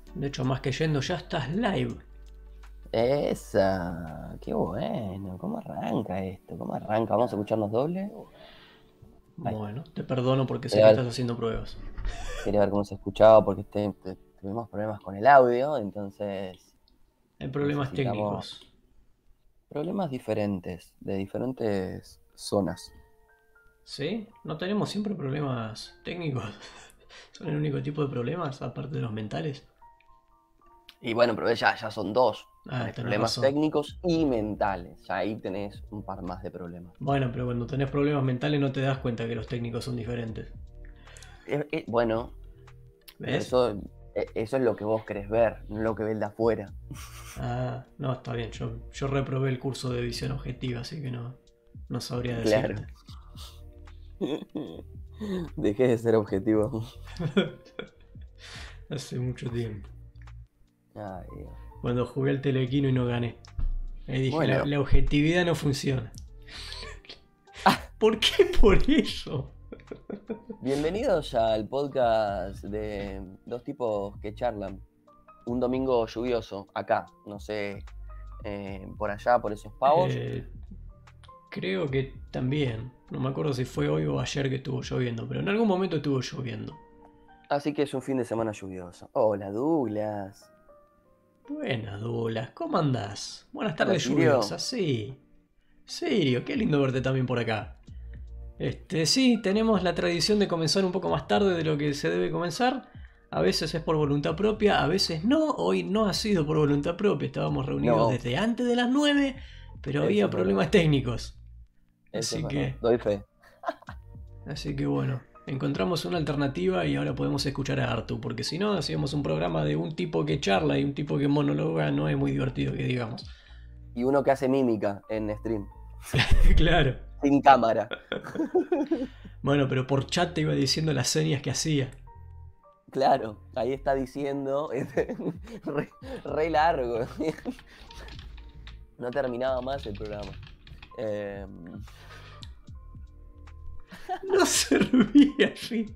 De hecho, más que yendo, ya estás live. Esa, qué bueno. ¿Cómo arranca esto? ¿Cómo arranca? ¿Vamos a escucharnos doble? Ahí está. Bueno, te perdono porque sé que Quería estás ver, haciendo pruebas. quería ver cómo se escuchaba porque tuvimos problemas con el audio, entonces Hay problemas necesitamos técnicos. problemas diferentes, de diferentes zonas. ¿Sí? ¿No tenemos siempre problemas técnicos? ¿Son el único tipo de problemas, aparte de los mentales? Y bueno, pero ya son dos. Ah, Tenés tenés problemas razón. técnicos y mentales. Ya ahí tenés un par más de problemas. Bueno, pero cuando tenés problemas mentales no te das cuenta que los técnicos son diferentes. Bueno, pero ¿Ves? eso es lo que vos querés ver, no lo que ve el de afuera. Ah, no, está bien. Yo reprobé el curso de visión objetiva, así que no sabría Claro. decirte. Dejé de ser objetivo. Hace mucho tiempo. Ay, Dios. Cuando jugué al telequino y no gané. Ahí dije, la, Bueno, la objetividad no funciona. ¿Por qué por eso? bienvenidos al podcast de dos tipos que charlan. Un domingo lluvioso, acá, no sé, por allá, por esos pavos. Eh, Creo que también. No me acuerdo si fue hoy o ayer que estuvo lloviendo, pero en algún momento estuvo lloviendo. Así que es un fin de semana lluvioso. Hola, Douglas. Buenas, Douglas, ¿cómo andás? Buenas Hola, tardes Sirio. lluviosas, sí. Sirio, qué lindo verte también por acá. Sí, tenemos la tradición de comenzar un poco más tarde de lo que se debe comenzar. A veces es por voluntad propia, a veces no. Hoy no ha sido por voluntad propia, estábamos reunidos No, desde antes de las 9, pero eso había es verdad. problemas técnicos. Eso es Así verdad. que, Doy fe. así que bueno, encontramos una alternativa y ahora podemos escuchar a Artu, porque si no, hacíamos un programa de un tipo que charla y un tipo que monologa, no es muy divertido que digamos. Y uno que hace mímica en stream, Claro. sin cámara. Bueno, pero por chat te iba diciendo las señas que hacía. Claro, ahí está diciendo, re, re largo. No terminaba más el programa. Eh, No servía así.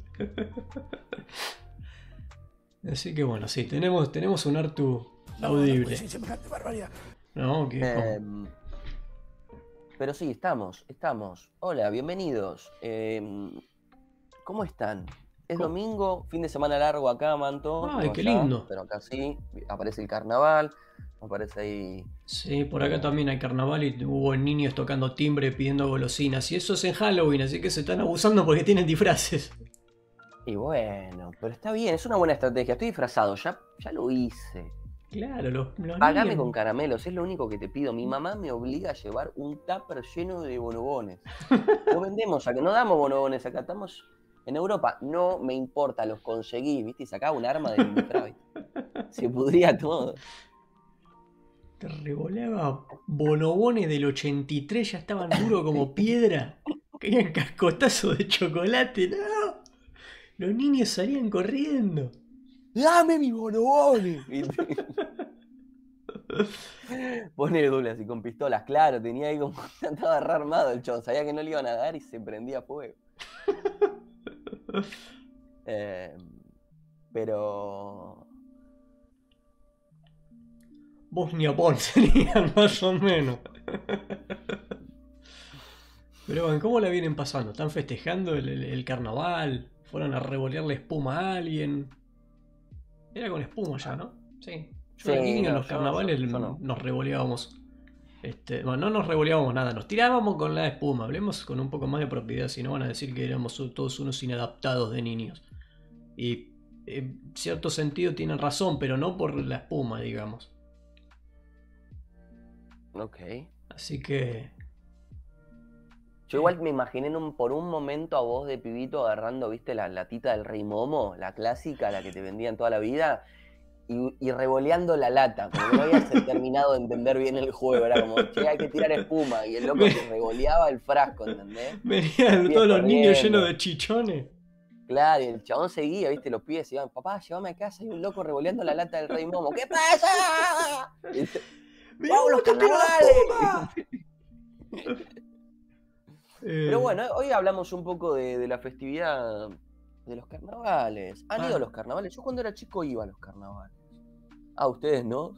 Así que bueno, sí, tenemos un Artu No, no puede audible. ser semejante barbaridad. ¿No? ¿Qué? ¿Cómo? eh, pero sí, estamos. Hola, bienvenidos. ¿Cómo están? Es ¿Cómo? domingo, fin de semana largo acá, Manto, Ay, no qué allá, lindo. pero acá sí. Aparece el carnaval, aparece ahí. Sí, por acá eh, también hay carnaval y hubo niños tocando timbre pidiendo golosinas. Y eso es en Halloween, así que se están abusando porque tienen disfraces. y bueno, pero está bien, es una buena estrategia. Estoy disfrazado, ya lo hice. Claro, los Pagame con niños. caramelos, es lo único que te pido. Mi mamá me obliga a llevar un tupper lleno de bonobones. No vendemos acá, no damos bonobones acá, estamos en Europa. No me importa, los conseguí, ¿viste? Y sacaba un arma del disfraz, ¿viste? Se pudría todo. Te revoleaba bonobones del 83, ya estaban duros como piedra. Caían cascotazos de chocolate, no. Los niños salían corriendo. ¡Dame mis bonobones! ¿Viste? Pone Douglas y con pistolas, claro, tenía ahí como. Estaba re armado el chon, sabía que no le iban a dar y se prendía fuego. Eh, pero. Bosnia Pons tenían más o menos. Pero bueno, ¿cómo la vienen pasando? ¿Están festejando el carnaval? ¿Fueron a revolearle espuma a alguien? Era con espuma ya, ¿no? Sí. Yo de Sí, niño en no, los carnavales yo no. nos revoleábamos. Bueno, no nos revoleábamos nada, nos tirábamos con la espuma. Hablemos con un poco más de propiedad, si no van a decir que éramos todos unos inadaptados de niños. Y en cierto sentido tienen razón, pero no por la espuma, digamos. Ok. Así que... Yo igual me imaginé por un momento a vos de pibito agarrando, viste, la latita del Rey Momo, la clásica, la que te vendían toda la vida, y revoleando la lata, como que no habías terminado de entender bien el juego, era como, che, hay que tirar espuma, y el loco ve- te revoleaba el frasco, ¿entendés? Los Venían pibes todos los niños llenos corriendo, de chichones. claro, y el chabón seguía, viste, los pibes iban, papá, llévame a casa, hay un loco revoleando la lata del Rey Momo, ¿qué pasa? ¿Viste? ¡Mira ¡Vamos cómo los te tiro la carnavales! espuma! Pero Eh, bueno, hoy hablamos un poco de la festividad de los carnavales. ¿Han ido a ah, los carnavales? Yo cuando era chico iba a los carnavales. Ah, ustedes no.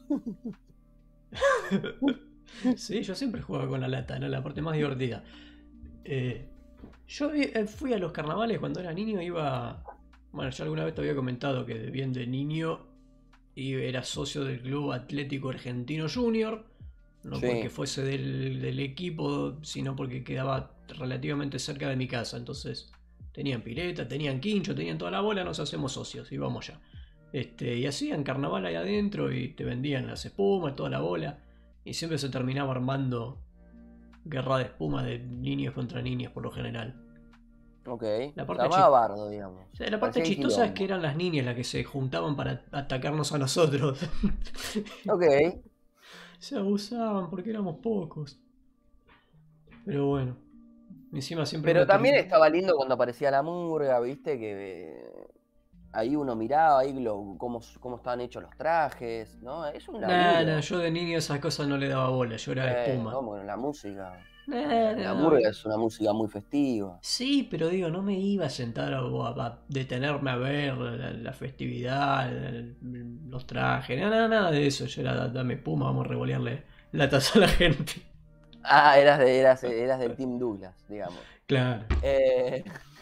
Sí, yo siempre jugaba con la lata, ¿no? La parte más divertida. Eh, yo fui a los carnavales cuando era niño, iba... Bueno, ya alguna vez te había comentado que bien de niño era socio del Club Atlético Argentino Junior, no porque Sí, fuese del equipo, sino porque quedaba relativamente cerca de mi casa. Entonces tenían pileta, tenían quincho, tenían toda la bola, nos hacemos socios y vamos ya. Y hacían carnaval ahí adentro y te vendían las espumas, toda la bola. Y siempre se terminaba armando guerra de espuma de niños contra niños por lo general. ok. La Se parte, llamaba bardo, digamos. la parte Parecía el chistosa es que quilombo. eran las niñas las que se juntaban para atacarnos a nosotros. Ok. Se abusaban porque éramos pocos. Pero bueno, encima siempre Pero uno también termina. estaba lindo cuando aparecía la murga, viste, que ahí uno miraba ahí cómo estaban hechos los trajes, ¿no? Es un Nah, nah, laburo. yo de niño esas cosas no le daba bola, yo era espuma. ¿Cómo? La música. Nah, La nah, murga es una música muy festiva. sí, pero digo, no me iba a sentar a detenerme a ver la festividad, los trajes, nada de eso. Yo era, dame espuma, vamos a revolearle la taza a la gente. Ah, eras del Team Douglas, digamos. Claro. Eh,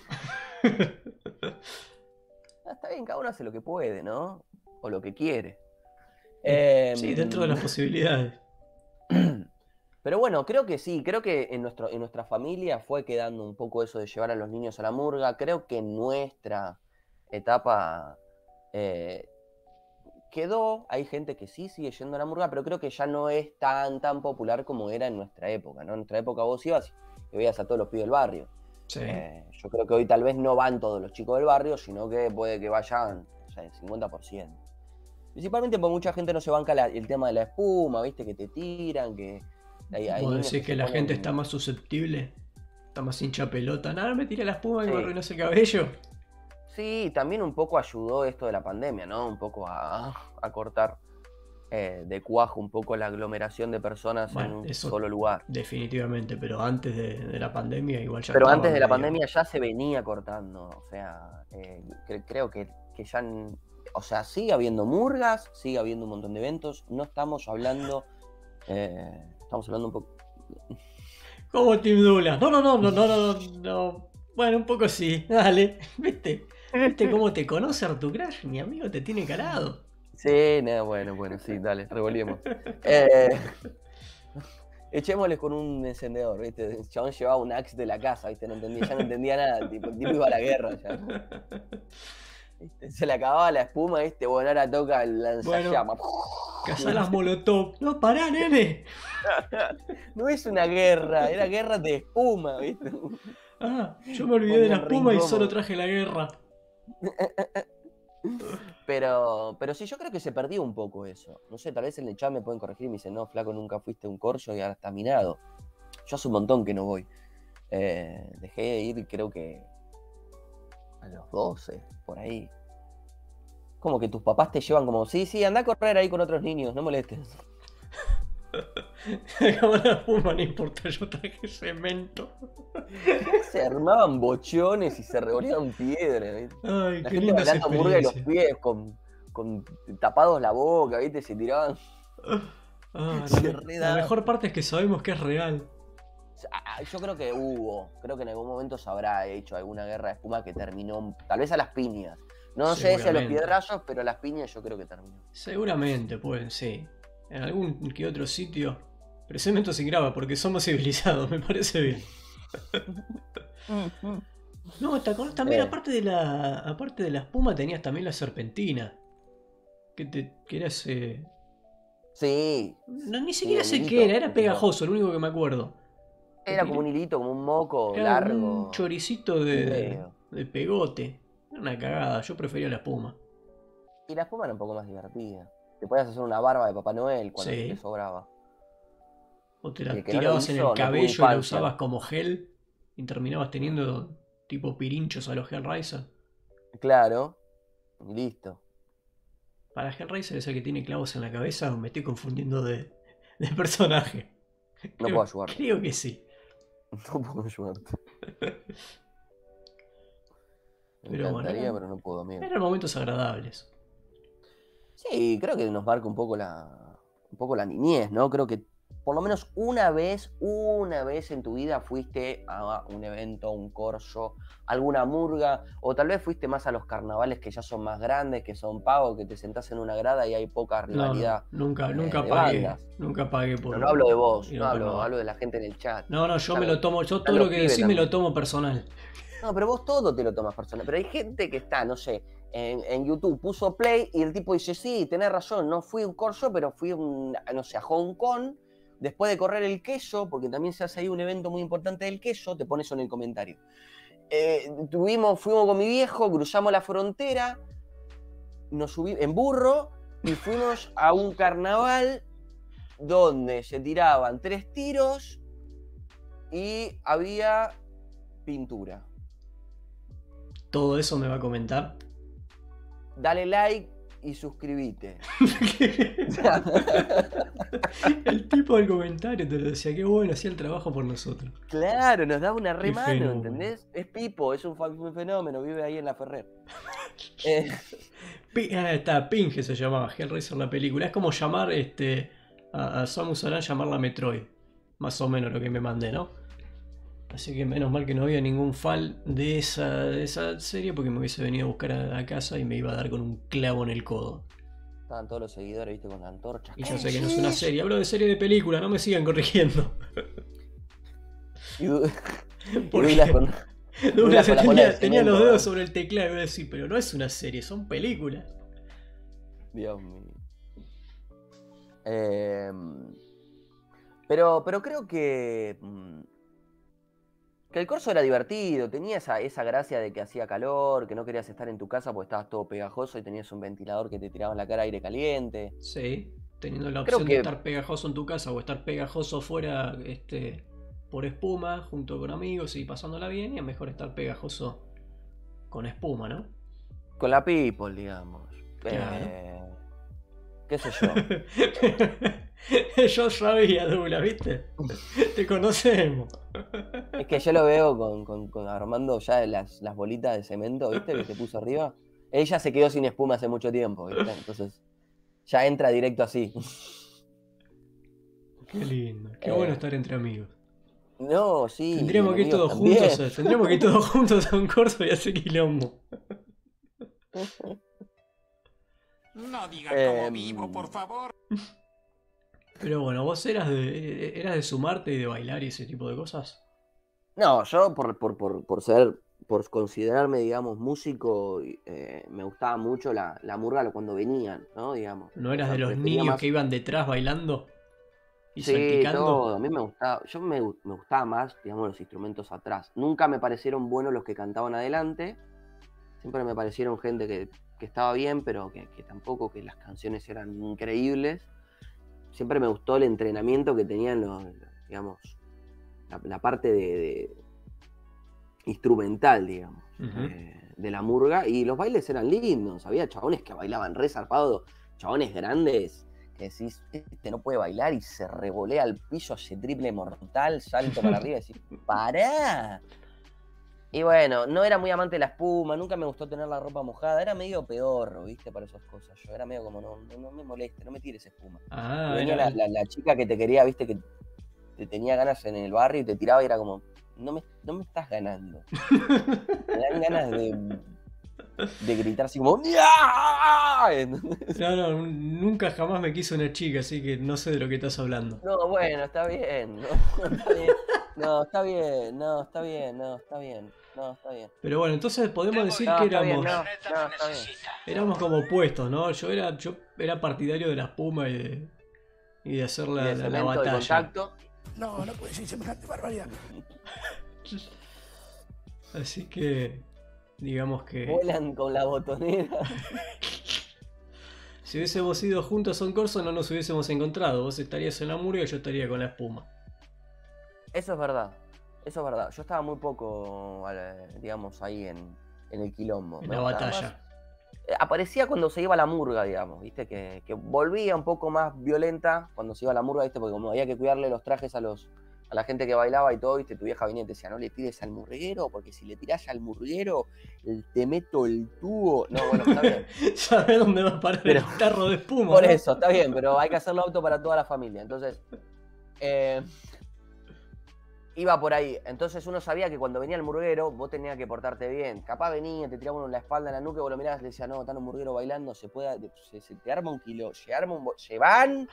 Está bien, cada uno hace lo que puede, ¿no? O lo que quiere. Sí, dentro de Em, las posibilidades. Pero bueno, creo que sí, creo que en nuestra familia fue quedando un poco eso de llevar a los niños a la murga. Creo que en nuestra etapa eh, quedó, hay gente que sí sigue yendo a la murga, pero creo que ya no es tan popular como era en nuestra época, ¿no? En nuestra época vos ibas y veías a todos los pibes del barrio. Sí. Yo creo que hoy tal vez no van todos los chicos del barrio, sino que puede que vayan, o sea, el 50%. Principalmente porque mucha gente no se banca el tema de la espuma, viste, que te tiran, que hay Vos niños decís que que se la gente está ponen. más susceptible, está más hincha pelota. Nada, me tiré la espuma y me Sí, arruinó ese cabello. sí, también un poco ayudó esto de la pandemia, ¿no? Un poco a cortar de cuajo un poco la aglomeración de personas en Bueno, un eso solo lugar. definitivamente, pero antes de la pandemia igual ya Pero estaba antes de la medio. pandemia ya se venía cortando, o sea, creo que ya, o sea, sigue habiendo murgas, sigue habiendo un montón de eventos, no estamos hablando, estamos hablando un poco. ¿Cómo Team Dula? No. Bueno, un poco sí, dale. ¿Viste cómo te conoce Artu Crash? Mi amigo te tiene calado. Sí, no, bueno, sí, dale, revolvemos. Eh, Echémosles con un encendedor, ¿viste? El chabón llevaba un axe de la casa, ¿viste? Ya no entendía nada, el tipo iba a la guerra ya. ¿Viste? Se le acababa la espuma, ¿viste? Bueno, ahora toca el Bueno, lanzallamas. cazá las molotov. No, pará, nene. No es una guerra, era guerra de espuma, ¿viste? Ah, yo me olvidé de la Ponían re espuma y solo incómodo. traje la guerra. Pero sí, yo creo que se perdió un poco eso. No sé, tal vez en el chat me pueden corregir y me dicen, no, flaco, nunca fuiste a un corso y ahora está minado. Yo hace un montón que no voy. Dejé de ir, creo que a los 12, por ahí. Como que tus papás te llevan como, sí, anda a correr ahí con otros niños, no molestes. Acabó la espuma, no importa, yo traje cemento. Se armaban bochones y se revolían piedras, ¿viste? Ay, La qué gente lindas bailando murga y los experiencias. pies con tapados la boca, ¿viste? Se tiraban, Ah, se la redaban. mejor parte es que sabemos que es real. Yo creo que en algún momento se habrá hecho alguna guerra de espuma que terminó, tal vez a las piñas. No sé si a los Seguramente. piedrazos, pero a las piñas yo creo que terminó. Seguramente, pueden, sí. En algún que otro sitio. Pero cemento sin grava porque somos civilizados, me parece bien. No, ¿te acordás también? Eh, Aparte de la espuma tenías también la serpentina. Que era ese. sí, No, ni sí, siquiera el sé qué era, hilito, era el tipo. pegajoso, lo único que me acuerdo. Te Era como un tiré. hilito, como un moco Era como un largo, choricito de, fideo. de pegote. Era una cagada, yo prefería la espuma. Y la espuma era un poco más divertida. Te podías hacer una barba de Papá Noel cuando te Sí. sobraba. O te Y el la que no lo tirabas en el hizo no tuvo cabello y la infancia. usabas como gel. Y terminabas teniendo tipo pirinchos a los Hellraiser. Claro, y listo. Para Hellraiser es el que tiene clavos en la cabeza, o me estoy confundiendo de personaje. No puedo ayudarte. Creo que sí. No puedo ayudarte. Me Pero bueno, encantaría, pero no puedo, amigo. eran momentos agradables. Sí, creo que nos marca un poco la niñez, ¿no? Creo que por lo menos una vez en tu vida fuiste a un evento, un corso, alguna murga, o tal vez fuiste más a los carnavales que ya son más grandes, que son pagos, que te sentás en una grada y hay poca No, no, rivalidad nunca de pagué. bandas. Nunca pagué No, por no hablo de vos, ir a no un hablo carnaval. de la gente en el chat. No, no, yo Están me los, lo tomo, yo están todo lo los que pibes decís me lo también. tomo personal. No, pero vos todo te lo tomas personal. Pero hay gente que está, no sé, en YouTube, puso play y el tipo dice, sí, tenés razón, no fui a un corso, pero fui no sé, a Hong Kong, después de correr el queso, porque también se hace ahí un evento muy importante del queso, te pones eso en el comentario. Fuimos con mi viejo, cruzamos la frontera, nos subimos en burro y fuimos a un carnaval donde se tiraban 3 tiros y había pintura. Todo eso me va a comentar. Dale like y suscríbete. El tipo del comentario te lo decía, qué bueno, hacía el trabajo por nosotros. Claro, nos da una Qué re mano, fenómeno. ¿entendés? Es Pipo, es un fenómeno, vive ahí en la Ferrer. Está, Pinge se llamaba Hellraiser la película. Es como llamar a Samus Aran llamarla Metroid. Más o menos lo que me mandé, ¿no? Así que menos mal que no había ningún fan de esa serie porque me hubiese venido a buscar a casa y me iba a dar con un clavo en el codo. Estaban todos los seguidores, viste, con la antorcha. Y yo sé que no es una serie, hablo de serie de película, no me sigan corrigiendo. Y Porque Douglas con Douglas con la bola de tenía los cemento, dedos ¿no? sobre el teclado y iba a decir, pero no es una serie, son películas. Dios mío. Pero creo que el corso era divertido, tenía esa gracia de que hacía calor, que no querías estar en tu casa porque estabas todo pegajoso y tenías un ventilador que te tiraba en la cara aire caliente. Sí, teniendo la Creo opción de que estar pegajoso en tu casa o estar pegajoso fuera por espuma, junto con amigos y pasándola bien, y es mejor estar pegajoso con espuma, ¿no? con la people, digamos. Claro. ¿Qué sé yo? Yo sabía, Douglas, ¿viste? Te conocemos. Es que yo lo veo con Armando ya las bolitas de cemento, ¿viste? Que te puso arriba. Ella se quedó sin espuma hace mucho tiempo, ¿viste? Entonces ya entra directo así. Qué lindo, qué bueno estar entre amigos. No, sí. Tendríamos que ir enemigos todos también. juntos, tendríamos que ir todos juntos a un corso y hacer quilombo. No digan como vivo, por favor. Pero bueno, ¿vos eras de sumarte y de bailar y ese tipo de cosas? No, yo por considerarme, digamos, músico, me gustaba mucho la murga cuando venían, ¿no? Digamos. ¿No O eras sea, de los prefería niños más. que iban detrás bailando y Sí, salpicando? todo. A mí me gustaba. Me gustaba más, digamos, los instrumentos atrás. Nunca me parecieron buenos los que cantaban adelante. Siempre me parecieron gente que estaba bien, pero que tampoco que las canciones eran increíbles. Siempre me gustó el entrenamiento que tenían digamos, la parte de instrumental, digamos, de la murga. Y los bailes eran lindos. Había chabones que bailaban re zarpado, chabones grandes, que decís, este no puede bailar y se revolea al piso, hace triple mortal, salto para arriba y decís, ¡pará! Y bueno, no era muy amante de la espuma, nunca me gustó tener la ropa mojada, era medio pedorro, ¿viste? Para esas cosas. Yo era medio como, no me moleste, no me tires espuma. Ah, Y venía era... la chica que te quería, ¿viste? Que te tenía ganas en el barrio y te tiraba y era como, no me estás ganando. Me dan ganas de gritar así como, ¡ya! No, nunca jamás me quiso una chica, así que no sé de lo que estás hablando. No, bueno, está bien, está bien. No, está bien, está bien. Pero bueno, entonces podemos decir No, que está bien, éramos, está bien. éramos como opuestos, ¿no? Yo era partidario de la espuma y de hacer Y de la cemento, de batalla. contacto. No puede ser semejante barbaridad. Así que, digamos que Vuelan con la botonera. si hubiésemos ido juntos a un corso no nos hubiésemos encontrado. Vos estarías en la murga y yo estaría con la espuma. Eso es verdad. Yo estaba muy poco, digamos, ahí en el quilombo. En Me la gustaba batalla. más. Aparecía cuando se iba a la murga, digamos, ¿viste? Que volvía un poco más violenta cuando se iba a la murga, ¿viste? Porque como había que cuidarle los trajes a los a la gente que bailaba y todo, viste, tu vieja venía y te decía, no le tires al murguero, porque si le tirás al murguero, te meto el tubo. No, bueno, está bien. ¿Sabes dónde va a parar Pero, el tarro de espuma? por ¿no? eso, está bien, pero hay que hacerlo apto para toda la familia. Entonces, iba por ahí. Entonces uno sabía que cuando venía el murguero, vos tenías que portarte bien. Capaz venía, te tiraba uno en la espalda, en la nuca, vos lo mirabas y le decías, no, está un murguero bailando, se te arma un kilo, se van,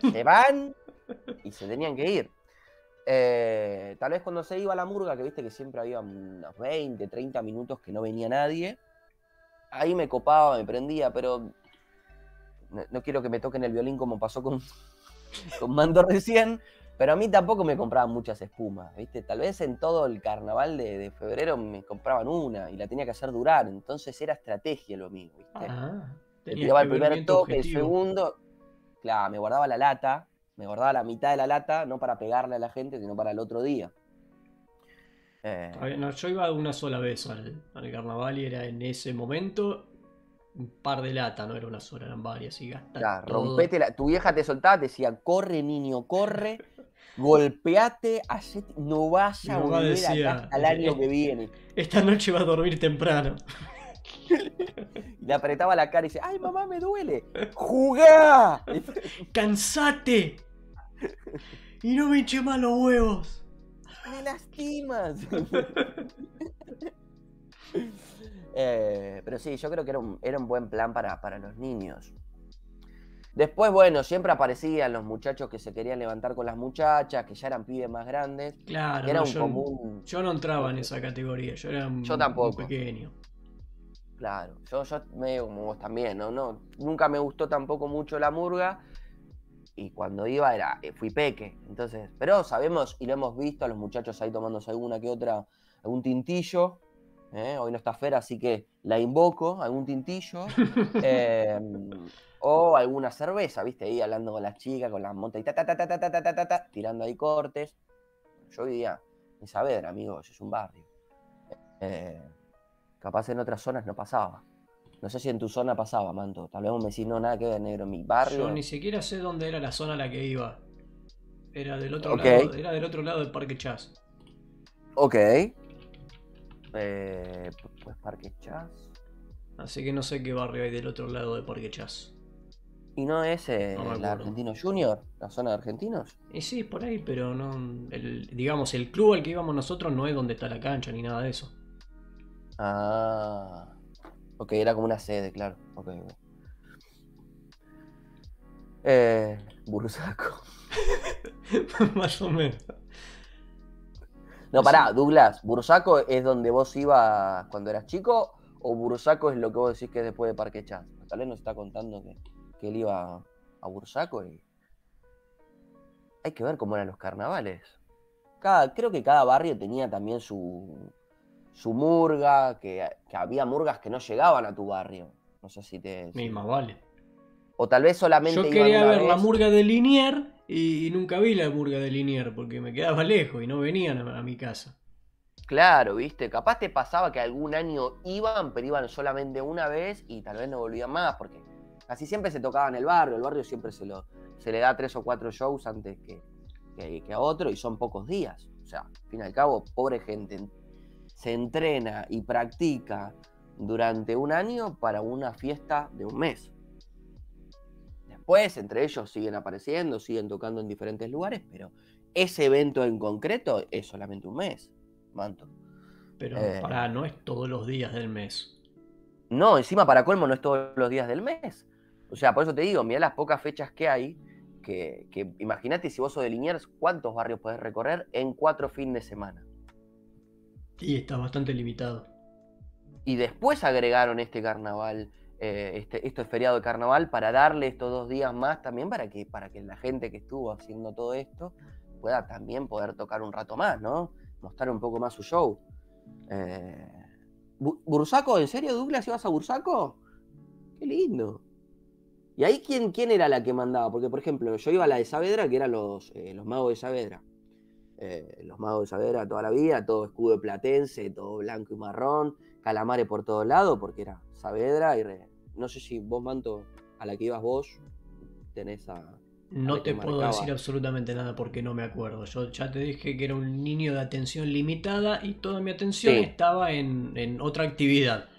y se tenían que ir. Tal vez cuando se iba a la murga, que viste que siempre había unos 20, 30 minutos que no venía nadie, ahí me copaba, me prendía, pero no quiero que me toquen el violín como pasó con Mando recién, pero a mí tampoco me compraban muchas espumas, ¿viste? Tal vez en todo el carnaval de febrero me compraban una y la tenía que hacer durar, entonces era estrategia lo mío, ¿viste? Me tiraba el primer toque, el segundo, claro, me guardaba la lata, me guardaba la mitad de la lata, no para pegarle a la gente, sino para el otro día. No, yo iba una sola vez al carnaval y era en ese momento un par de latas, no era una sola, eran varias y gastas. Claro, rompete tu vieja te soltaba, te decía, corre niño, corre, golpeate, no vas a volver decía, acá hasta el año que viene. Esta noche vas a dormir temprano. Y le apretaba la cara y dice, ay mamá, me duele, ¡jugá! ¡Cansate! Y no me hinche más los huevos. ¡Me lastimas! Pero sí, yo creo que era un buen plan para los niños. Después, bueno, siempre aparecían los muchachos que se querían levantar con las muchachas, que ya eran pibes más grandes. Claro, que era no, yo no entraba en esa categoría, yo era muy pequeño. Claro, yo medio como vos también, ¿no? Nunca me gustó tampoco mucho la murga. Y cuando iba fui peque. Entonces, pero sabemos y lo hemos visto a los muchachos ahí tomándose alguna que otra, algún tintillo. Hoy no está Fer, así que la invoco, algún tintillo. O alguna cerveza, ¿viste? Ahí hablando con las chicas, con las motas y tirando ahí cortes. Yo vivía en Saavedra, amigos, es un barrio. Capaz en otras zonas no pasaba. No sé si en tu zona pasaba, Manto. Tal vez vos me decís, no, nada que ver, negro, en mi barrio. Yo ni siquiera sé dónde era la zona a la que iba. Era del otro lado, era del otro lado del Parque Chas. Ok. Pues Parque Chas. Así que no sé qué barrio hay del otro lado de Parque Chas. ¿Y no es la Argentinos Junior? ¿La zona de argentinos? Y sí, por ahí, pero no. Digamos, el club al que íbamos nosotros no es donde está la cancha ni nada de eso. Ah. Ok, era como una sede, claro. Ok. Bursaco. Más o menos. No, pará, Douglas, ¿Bursaco es donde vos ibas cuando eras chico? ¿O Bursaco es lo que vos decís que es después de Parque Chas? Tal vez nos está contando que él iba a Bursaco y... Hay que ver cómo eran los carnavales. Creo que cada barrio tenía también su murga, que había murgas que no llegaban a tu barrio. No sé si te... Más vale. O tal vez solamente yo quería ver la murga de Liniers y nunca vi la murga de Liniers porque me quedaba lejos y no venían a mi casa. Claro, viste, capaz te pasaba que algún año iban, pero iban solamente una vez y tal vez no volvían más, porque casi siempre se tocaba en el barrio siempre se le da 3 o 4 shows antes que a otro y son pocos días. O sea, al fin y al cabo, pobre gente, se entrena y practica durante un año para una fiesta de un mes. Después, entre ellos siguen apareciendo, siguen tocando en diferentes lugares, pero ese evento en concreto es solamente un mes, Manto. Pero no es todos los días del mes. No, encima para colmo no es todos los días del mes. O sea, por eso te digo, mirá las pocas fechas que hay, que imagínate si vos sos de Liniers, ¿cuántos barrios podés recorrer en 4 fines de semana? Y está bastante limitado. Y después agregaron este carnaval, este feriado de carnaval para darle estos 2 días más también para que la gente que estuvo haciendo todo esto pueda también poder tocar un rato más, ¿no? Mostrar un poco más su show. ¿Bursaco? ¿En serio, Douglas, ibas a Bursaco? Qué lindo. ¿Y ahí quién era la que mandaba? Porque, por ejemplo, yo iba a la de Saavedra, que eran los magos de Saavedra. Los magos de Saavedra toda la vida, todo escudo de platense, todo blanco y marrón, calamares por todos lados, porque era Saavedra y no sé si vos, Manto, a la que ibas vos, tenés No te que puedo marcaba. decir absolutamente nada porque no me acuerdo. Yo ya te dije que era un niño de atención limitada y toda mi atención Sí. estaba en otra actividad.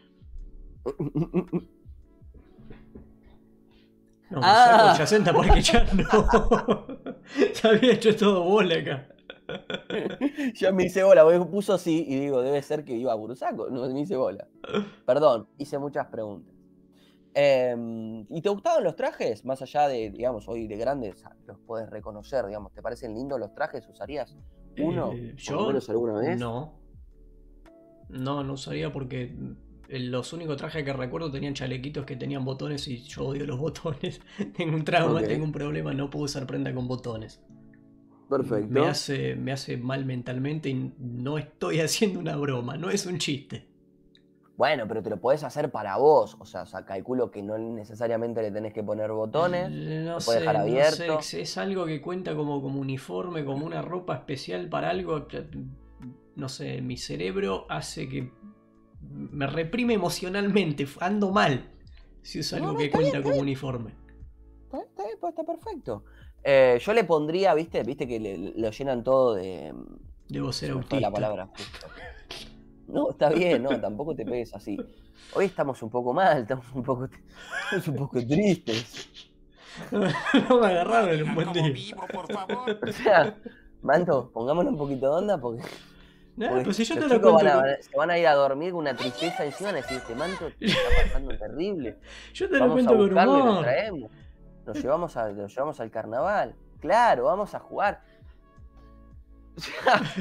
No, me saco Ah, 80 porque ya no. Se había hecho todo bola acá. ya me hice bola, porque puso así y digo, debe ser que iba a Bursaco, no me hice bola. Perdón, hice muchas preguntas. ¿Y te gustaban los trajes? Más allá de, digamos, hoy de grandes, los puedes reconocer, digamos. ¿Te parecen lindos los trajes? ¿Usarías uno, por lo Yo menos alguna vez? no. No usaría porque los únicos trajes que recuerdo tenían chalequitos que tenían botones y yo odio los botones. Tengo un trauma, tengo Ok, un problema, no puedo usar prenda con botones. perfecto. Me hace mal mentalmente y no estoy haciendo una broma, no es un chiste. Bueno, pero te lo podés hacer para vos. O sea, calculo que no necesariamente le tenés que poner botones. No Lo podés dejar sé, no sé, abierto. es algo que cuenta como uniforme, como una ropa especial para algo. No sé, mi cerebro hace que me reprime emocionalmente, ando mal si es No, algo no, que está bien, cuenta está como bien. uniforme. Está bien, pues, está perfecto. Yo le pondría, viste que lo llenan todo de. Debo ser Se me fue la autista. palabra justo. No, está bien, no, tampoco te pegues así. Hoy estamos un poco mal, estamos un poco tristes. No me No agarraron en un digan buen como día. vivo, por favor. O sea, Manto, pongámonos un poquito de onda Nah, porque pues si yo los te lo chicos cuento con. se van a ir a dormir con una tristeza encima y decir, este Manto la está pasando terrible. Yo te lo Vamos a cuento con buscarlo y lo humor. traemos. Lo llevamos al carnaval. Claro, vamos a jugar. O sea,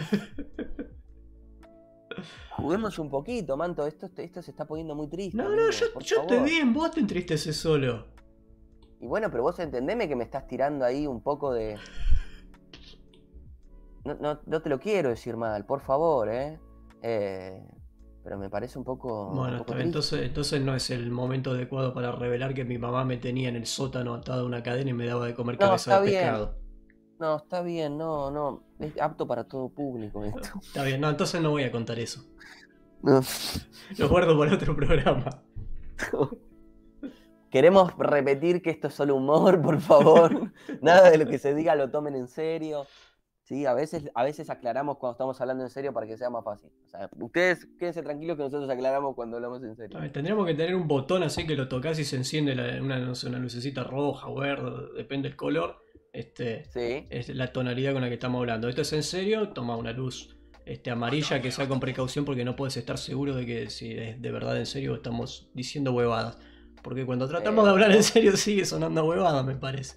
juguemos un poquito, Manto. Esto se está poniendo muy triste, No, amigo. Por yo estoy favor. bien, vos te entristeces solo. Y bueno, pero vos entendeme que me estás tirando ahí un poco de. No te lo quiero decir mal, por favor, ¿eh? Pero me parece un Bueno, poco está bien, triste. entonces no es el momento adecuado para revelar que mi mamá me tenía en el sótano atado a una cadena y me daba de comer No, cabeza de está bien. pescado. No, está bien, no. Es apto para todo público esto. Está bien, no, entonces no voy a contar eso. No. Lo guardo para otro programa. Queremos repetir que esto es solo humor, por favor. Nada de lo que se diga lo tomen en serio. Sí, a veces aclaramos cuando estamos hablando en serio para que sea más fácil. O sea, ustedes quédense tranquilos que nosotros aclaramos cuando hablamos en serio. A ver, tendríamos que tener un botón así que lo tocas y se enciende una, no sé, una lucecita roja o verde, depende del color. Sí. Es la tonalidad con la que estamos hablando. ¿Esto es en serio? Toma una luz amarilla que sea con precaución porque no puedes estar seguro de que si es de verdad en serio estamos diciendo huevadas. Porque cuando tratamos de hablar en Bueno. serio sigue sonando huevada, me parece.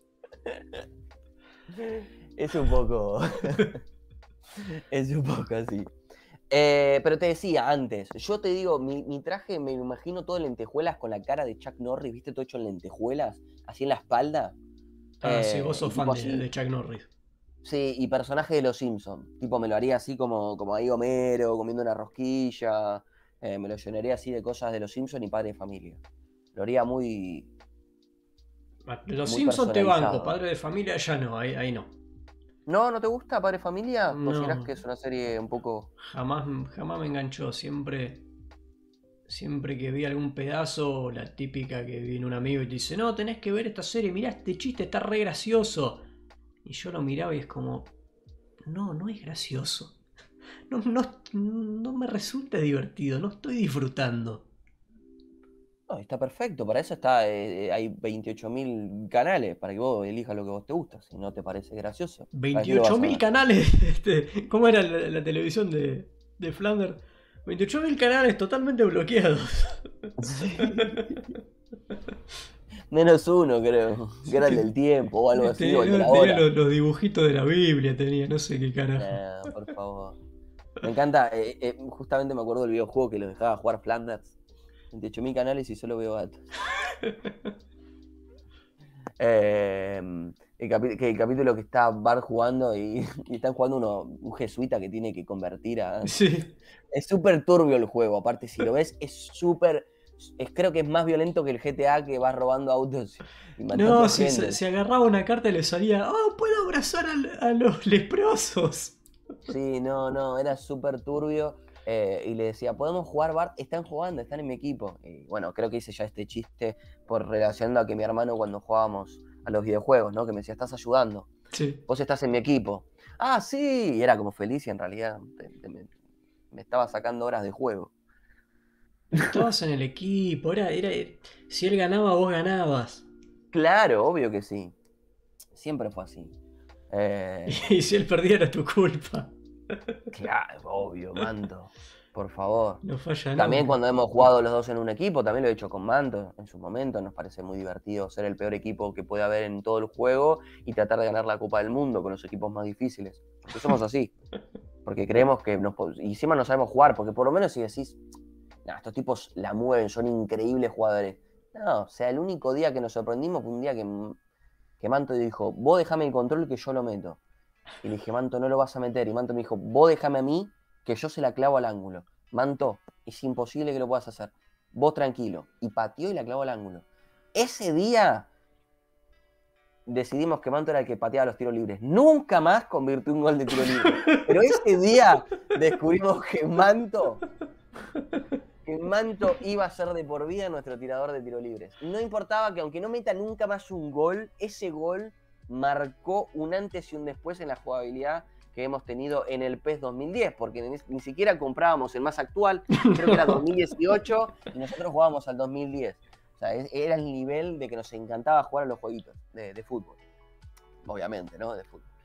Es un poco. Es un poco así. Pero te decía antes, yo te digo, mi traje me imagino todo en lentejuelas con la cara de Chuck Norris, ¿viste? Todo hecho en lentejuelas, así en la espalda. Ah, sí, vos Y sos fan tipo así, de Chuck Norris. sí, y personaje de los Simpsons. Tipo, me lo haría así como ahí Homero, comiendo una rosquilla. Me lo llenaría así de cosas de los Simpsons y Padre de Familia. Lo haría muy, Los muy Simpsons te banco, personalizado. padre de familia ya no, ahí no. ¿No? ¿No te gusta Padre de Familia? ¿Considerás No, que es una serie un poco... jamás me enganchó. Siempre que vi algún pedazo, la típica que viene un amigo y te dice, no, tenés que ver esta serie, mirá este chiste, está re gracioso. Y yo lo miraba y es como, no es gracioso. No me resulta divertido, no estoy disfrutando. No, está perfecto, para eso hay 28.000 canales, para que vos elijas lo que vos te gusta, si no te parece gracioso. ¿Para qué lo vas a 28.000 ver? canales, ¿cómo era la televisión de Flanders? 28.000 canales totalmente bloqueados. Menos uno, creo, que era el del tiempo o algo así, o el de la Tenía hora. los dibujitos de la Biblia, tenía, no sé qué carajo. Nah, por favor. Me encanta, justamente me acuerdo del videojuego que los dejaba jugar Flanders. 28.000 canales y solo veo gatos. El capítulo que está Bart jugando y están jugando un jesuita que tiene que convertir a... Sí. Es súper turbio el juego, aparte si lo ves es súper... creo que es más violento que el GTA que vas robando autos y matando No, si gente. se agarraba una carta y le salía, oh, puedo abrazar a los leprosos. Sí, no, era súper turbio. Y le decía, ¿podemos jugar, Bart? Están jugando, están en mi equipo. Y bueno, creo que hice ya este chiste por relación a que mi hermano cuando jugábamos a los videojuegos, ¿no? Que me decía, estás ayudando. Sí. Vos estás en mi equipo. Ah, sí. Y era como feliz y en realidad me estaba sacando horas de juego. Estabas en el equipo, si él ganaba, vos ganabas. Claro, obvio que sí. Siempre fue así. Y si él perdía era tu culpa. Claro, obvio, Manto. Por favor. No falla También nunca. cuando hemos jugado los dos en un equipo, también lo he hecho con Manto en su momento. Nos parece muy divertido ser el peor equipo que puede haber en todo el juego y tratar de ganar la Copa del Mundo con los equipos más difíciles. Porque somos así. Porque creemos que y encima no sabemos jugar, porque por lo menos si decís, nah, estos tipos la mueven, son increíbles jugadores. No, o sea, el único día que nos sorprendimos fue un día que Manto dijo, vos dejame el control que yo lo meto. Y le dije, Manto, no lo vas a meter. Y Manto me dijo, vos déjame a mí que yo se la clavo al ángulo. Manto, es imposible que lo puedas hacer. Vos tranquilo. Y pateó y la clavó al ángulo. Ese día decidimos que Manto era el que pateaba los tiros libres. Nunca más convirtió un gol de tiro libre. Pero ese día descubrimos que Manto iba a ser de por vida nuestro tirador de tiro libres. No importaba que aunque no meta nunca más un gol, ese gol marcó un antes y un después en la jugabilidad que hemos tenido en el PES 2010, porque ni siquiera comprábamos el más actual, creo que era 2018, y nosotros jugábamos al 2010. O sea, era el nivel de que nos encantaba jugar a los jueguitos de fútbol. Obviamente, ¿no? De fútbol.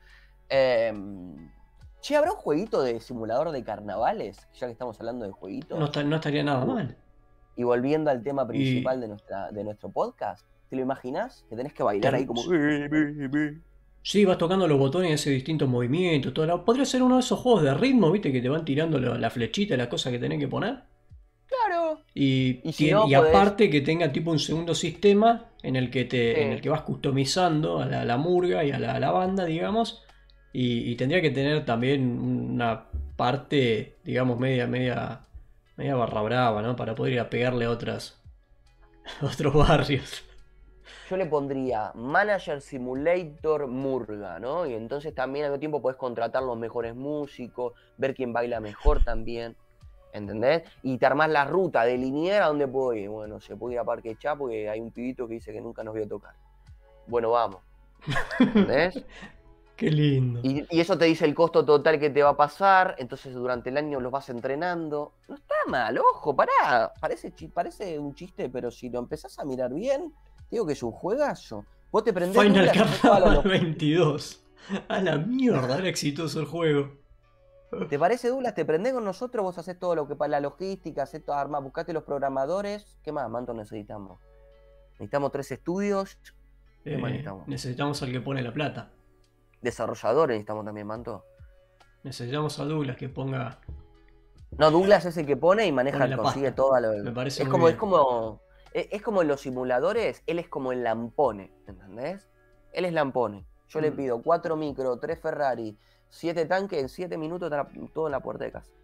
Che, ¿habrá un jueguito de simulador de carnavales? Ya que estamos hablando de jueguitos. No estaría nada mal. Y volviendo al tema principal de nuestro podcast, ¿te lo imaginás? Que tenés que bailar ahí como... Sí, vas tocando los botones y hace distintos movimientos. Podría ser uno de esos juegos de ritmo, ¿viste? Que te van tirando la flechita, la cosa que tenés que poner. Claro. Y si no, aparte que tenga tipo un segundo sistema en el que en el que vas customizando a la murga y a la banda, digamos. Y tendría que tener también una parte, digamos, media barra brava, ¿no? Para poder ir a pegarle a otros barrios. Yo le pondría Manager Simulator Murga, ¿no? Y entonces también al mismo tiempo podés contratar los mejores músicos, ver quién baila mejor también, ¿entendés? Y te armás la ruta de Liniers a dónde puedo ir. Bueno, se puede ir a Parque Chá porque hay un pibito que dice que nunca nos vio tocar. Bueno, vamos. ¿Entendés? Qué lindo. Y eso te dice el costo total que te va a pasar, entonces durante el año los vas entrenando. No está mal, ojo, pará. Parece un chiste, pero si lo empezás a mirar bien, digo que es un juegazo. Vos te prendés Final Carnaval 22. A la mierda, era exitoso el juego. ¿Te parece, Douglas? ¿Te prendés con nosotros? Vos hacés todo lo que para la logística, hacés todo, armás, buscate los programadores. ¿Qué más, Manto, necesitamos? Necesitamos 3 estudios. ¿Qué más necesitamos? Necesitamos al que pone la plata. Desarrolladores necesitamos también, Manto. Necesitamos a Douglas que ponga... No, Douglas es el que pone y maneja, consigue toda lo... Me parece es como en los simuladores, él es como el Lampone, ¿entendés? Él es Lampone. Yo le pido 4 micro, 3 Ferrari, 7 tanques, en 7 minutos está todo en la puerta de casa.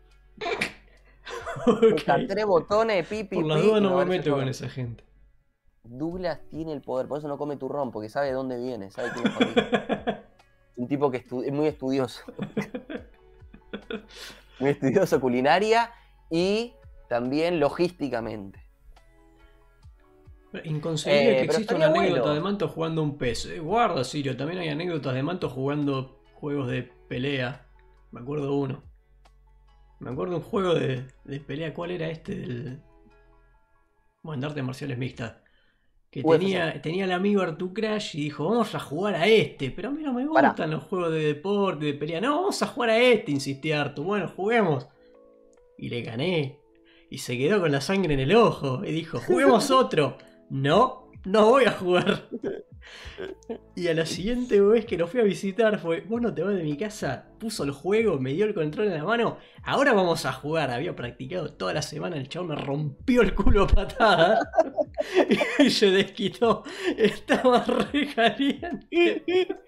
Okay. 3 botones, Por la duda no me meto con esa gente. Douglas tiene el poder, por eso no come turrón, porque sabe de dónde viene, sabe quién es familia. Un tipo que es muy estudioso. Muy estudioso culinaria y también logísticamente. Inconcebible que exista una anécdota de Manto jugando un PES. Guarda, Sirio, también hay anécdotas de Manto jugando juegos de pelea. Me acuerdo uno. Me acuerdo un juego de pelea. ¿Cuál era este? Bueno, de artes marciales mixtas. Que tenía el amigo Artu Crash y dijo, vamos a jugar a este. Pero a mí no me gustan los juegos de deporte, de pelea. No, vamos a jugar a este, insistía Artu. Bueno, juguemos. Y le gané. Y se quedó con la sangre en el ojo. Y dijo, juguemos otro. No voy a jugar. Y a la siguiente vez que lo fui a visitar fue, vos no te vas de mi casa, puso el juego, me dio el control en la mano, ahora vamos a jugar. Había practicado toda la semana, el chabón me rompió el culo a patada y se desquitó, estaba re caliente.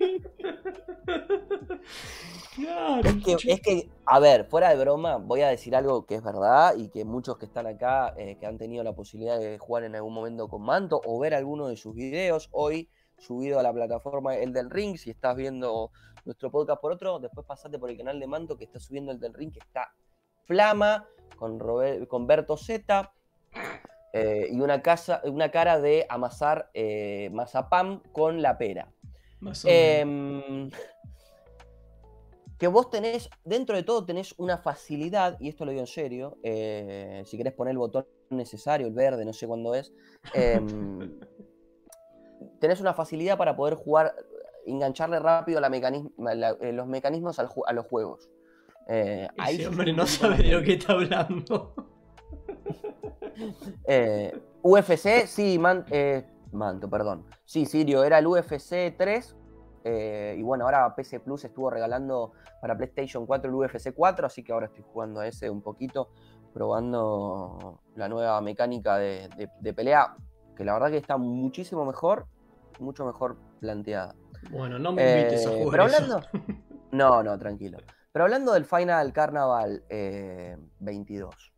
Claro, es que, a ver, fuera de broma, voy a decir algo que es verdad y que muchos que están acá, que han tenido la posibilidad de jugar en algún momento con Manto o ver alguno de sus videos, hoy subido a la plataforma Elden Ring, si estás viendo nuestro podcast por otro, después pasate por el canal de Manto que está subiendo Elden Ring, que está flama, con Berto Z. y una cara de amasar mazapán con la pera. Más o menos. Que vos tenés, dentro de todo tenés una facilidad, y esto lo digo en serio, si querés poner el botón necesario, el verde, no sé cuándo es, tenés una facilidad para poder jugar, engancharle rápido los mecanismos a los juegos. Ahí Ese yo hombre soy un no poquito sabe más de lo lento. que está hablando. UFC, sí, Manto, perdón. Sí, Sirio, era el UFC 3. Y bueno, ahora PC Plus estuvo regalando para PlayStation 4 el UFC 4, así que ahora estoy jugando a ese un poquito, probando la nueva mecánica de pelea, que la verdad que está muchísimo mejor, mucho mejor planteada. Bueno, no me invites a jugar Pero eso. hablando... No, tranquilo. Pero hablando del Final Carnival 22,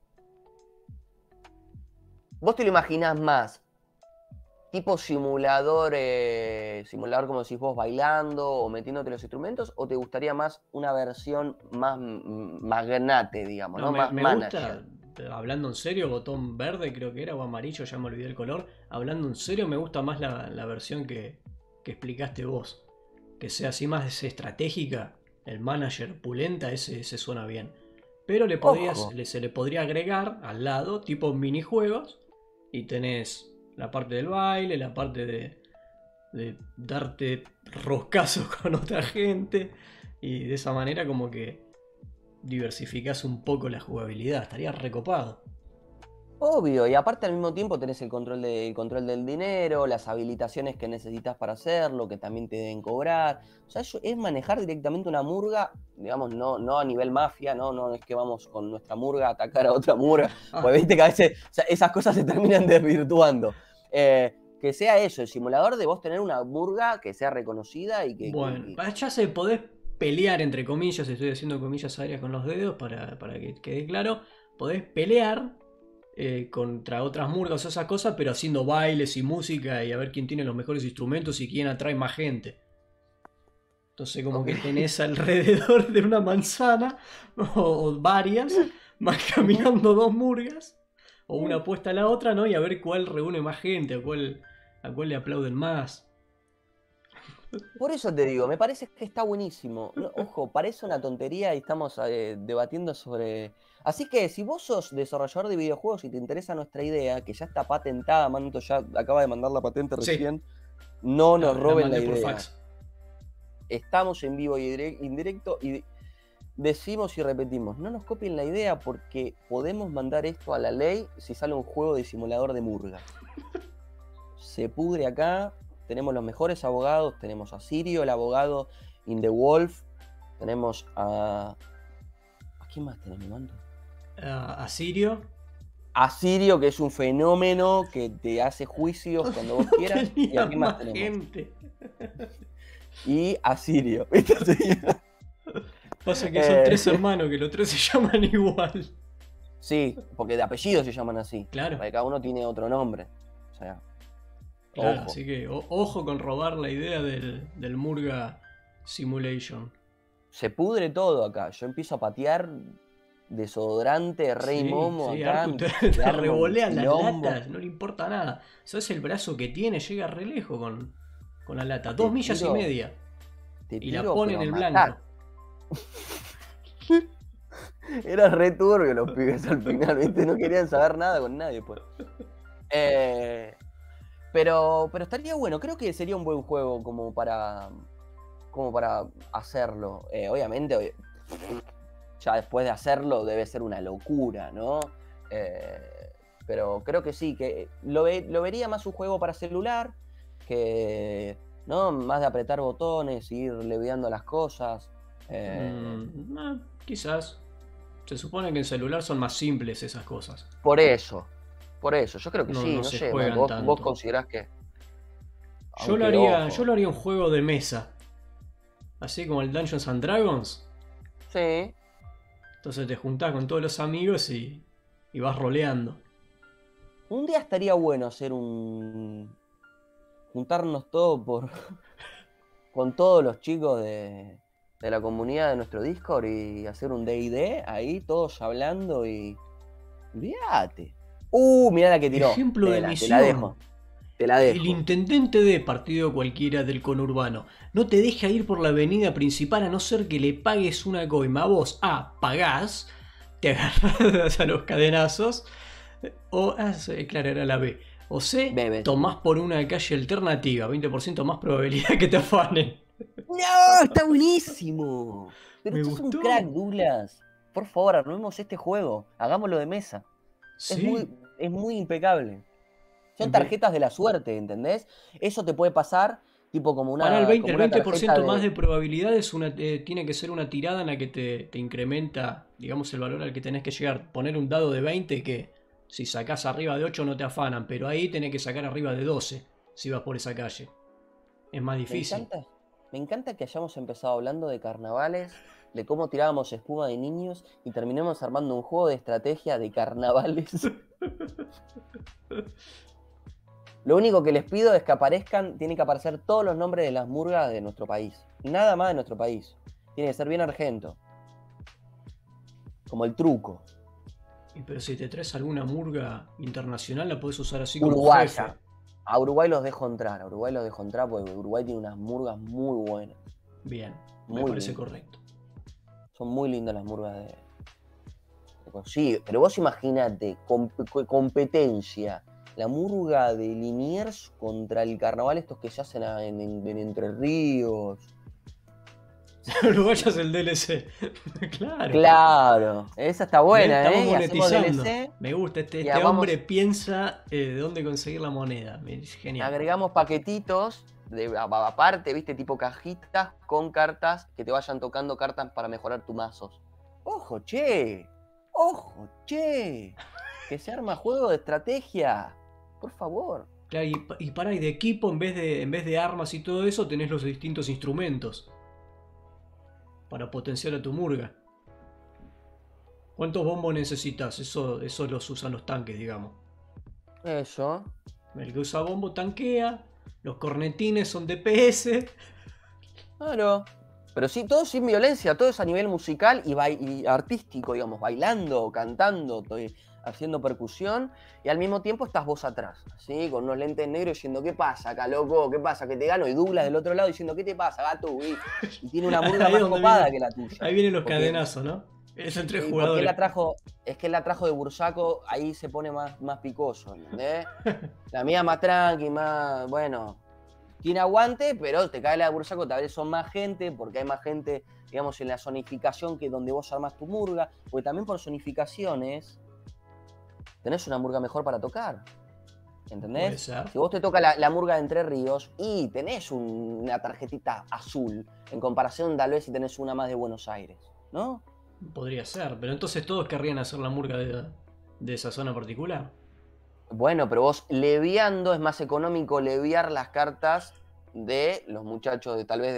¿vos te lo imaginás más tipo simulador, simulador como decís vos, bailando o metiéndote los instrumentos, o te gustaría más una versión más magnate, digamos, No, ¿no? Más me manager. gusta, hablando en serio, botón verde creo que era, o amarillo, ya me olvidé el color. Hablando en serio, me gusta más la versión que explicaste vos. Que sea así más estratégica, el manager pulenta, ese suena bien. Pero Ojo, se le podría agregar al lado, tipo minijuegos, y tenés la parte del baile, la parte de darte roscazos con otra gente, y de esa manera como que diversificás un poco la jugabilidad, estaría recopado. obvio, y aparte al mismo tiempo tenés el control del dinero, las habilitaciones que necesitas para hacerlo, que también te deben cobrar. O sea, es manejar directamente una murga, digamos, no a nivel mafia, no es que vamos con nuestra murga a atacar a otra murga, Ah, pues viste que a veces, o sea, esas cosas se terminan desvirtuando. Que sea eso, el simulador de vos tener una murga que sea reconocida y bueno, ya se podés pelear entre comillas, estoy haciendo comillas aéreas con los dedos para que quede claro, podés pelear contra otras murgas o esas cosas, pero haciendo bailes y música y a ver quién tiene los mejores instrumentos y quién atrae más gente. Entonces como Ok. que tenés alrededor de una manzana o varias, más Ujú. caminando dos murgas, o una apuesta a la otra, ¿no? Y a ver cuál reúne más gente, a cuál le aplauden más. Por eso te digo, me parece que está buenísimo. Ojo, parece una tontería y estamos debatiendo sobre... Así que si vos sos desarrollador de videojuegos y te interesa nuestra idea, que ya está patentada, Manto ya acaba de mandar la patente Sí, recién, no nos la roben la mandé por idea. fax. Estamos en vivo y indirecto y decimos y repetimos, no nos copien la idea porque podemos mandar esto a la ley si sale un juego de simulador de murga. Se pudre acá, tenemos los mejores abogados, tenemos a Sirio, el abogado in the Wolf, tenemos ¿a quién más tenemos, Manto? A Sirio. A Sirio, que es un fenómeno que te hace juicios cuando vos quieras, y Tenía ¿a quién más más tenemos? gente. Y a Sirio. Entonces, Pasa que son eh, tres hermanos, que los tres se llaman igual. sí, porque de apellido se llaman así, Claro, porque cada uno tiene otro nombre. O sea, claro, ojo. así que ojo con robar la idea del Murga Simulation. Se pudre todo acá. Yo empiezo a patear desodorante, Rey Sí, Momo sí, acá, Artu se te arma un revolea las quilombo. latas, no le importa nada. ¿Sabes el brazo que tiene? Llega re lejos con la lata. Te 2 millas y tiro, media. te Y la tiro, pone en pero a el matar. blanco. Era re turbio los pibes al final, ¿viste? No querían saber nada con nadie, pues. Pero estaría bueno, creo que sería un buen juego como para hacerlo. Obviamente, ya después de hacerlo debe ser una locura, ¿no? Pero creo que sí, que lo vería más un juego para celular, que, ¿no? Más de apretar botones, ir leviando las cosas. Quizás. Se supone que en celular son más simples esas cosas. Por eso, yo creo que No, sí, no no se sé, juegan vos tanto. considerás que, Yo aunque lo ojo, haría un juego de mesa. Así como el Dungeons and Dragons. sí, Entonces te juntás con todos los amigos y vas roleando. un día estaría bueno hacer juntarnos todos con todos los chicos de la comunidad de nuestro Discord y hacer un D&D ahí, todos hablando y olvídate. Mirá la que tiró. Ejemplo de Te la misión. dejo. Te la dejo. El intendente de partido cualquiera del conurbano no te deja ir por la avenida principal a no ser que le pagues una coima. Vos pagás, te agarrás a los cadenazos, o, claro, era la B. O C, Bebes. tomás por una calle alternativa, 20% más probabilidad que te afanen. ¡No! ¡Está buenísimo! Pero Me esto es gustó. un crack, Douglas. Por favor, armemos este juego. Hagámoslo de mesa. Sí. Es muy impecable. Son En tarjetas de la suerte, ¿entendés? Eso te puede pasar, tipo como Para el una, como una 20% tarjeta más de probabilidades tiene que ser una tirada en la que te incrementa, digamos, el valor al que tenés que llegar. Poner un dado de 20 que si sacás arriba de 8 no te afanan, pero ahí tenés que sacar arriba de 12 si vas por esa calle. Es más difícil. Me encanta que hayamos empezado hablando de carnavales, de cómo tirábamos espuma de niños y terminemos armando un juego de estrategia de carnavales. Lo único que les pido es que tienen que aparecer todos los nombres de las murgas de nuestro país. Nada más de nuestro país. Tiene que ser bien argento. Como el truco. Pero si te traes alguna murga internacional la podés usar así como Uruguaya. jefe. A Uruguay los dejo entrar. Porque Uruguay tiene unas murgas muy buenas. Bien, Muy me parece lindas. correcto. Son muy lindas las murgas de... Sí, pero vos imaginate, competencia. La murga de Liniers contra el carnaval estos que se hacen en Entre Ríos. Uruguaya es el DLC. Claro. Claro, esa está buena, Estamos Y hacemos monetizando. DLC, Me gusta, este vamos- hombre piensa de dónde conseguir la moneda. Es genial. agregamos paquetitos, aparte, viste, tipo cajitas con cartas que te vayan tocando cartas para mejorar tus mazos. ¡Ojo, che! ¡Ojo, che! Que se arma juego de estrategia. Por favor. Claro, y para, y de equipo, en vez de armas y todo eso, tenés los distintos instrumentos para potenciar a tu murga. ¿Cuántos bombos necesitas? Eso los usan los tanques, digamos. Eso. El que usa bombo tanquea, los cornetines son DPS. Claro. Pero sí, todo sin violencia, todo es a nivel musical y artístico, digamos, bailando, cantando, haciendo percusión, y al mismo tiempo estás vos atrás, ¿sí? Con unos lentes negros diciendo, ¿qué pasa acá, loco? ¿Qué pasa? Que te gano. Y Douglas del otro lado diciendo, ¿qué te pasa, gato? Y tiene una murga Ahí más donde copada viene- que la tuya. Ahí vienen los Porque- cadenazos, ¿no? Es entre Porque jugadores. es que él la trajo de Bursaco, ahí se pone más picoso, ¿entendés? La mía más tranqui, más, bueno, tiene aguante, pero te cae la de Bursaco, tal vez son más gente, porque hay más gente, digamos, en la zonificación que donde vos armás tu murga, porque también por zonificaciones tenés una murga mejor para tocar, Puede ¿entendés? ser. Si vos te toca la murga de Entre Ríos y tenés una tarjetita azul, en comparación tal vez si tenés una más de Buenos Aires, ¿no? Podría ser, pero entonces todos querrían hacer la murga de esa zona particular. Bueno, pero vos leviando es más económico leviar las cartas de los muchachos de tal vez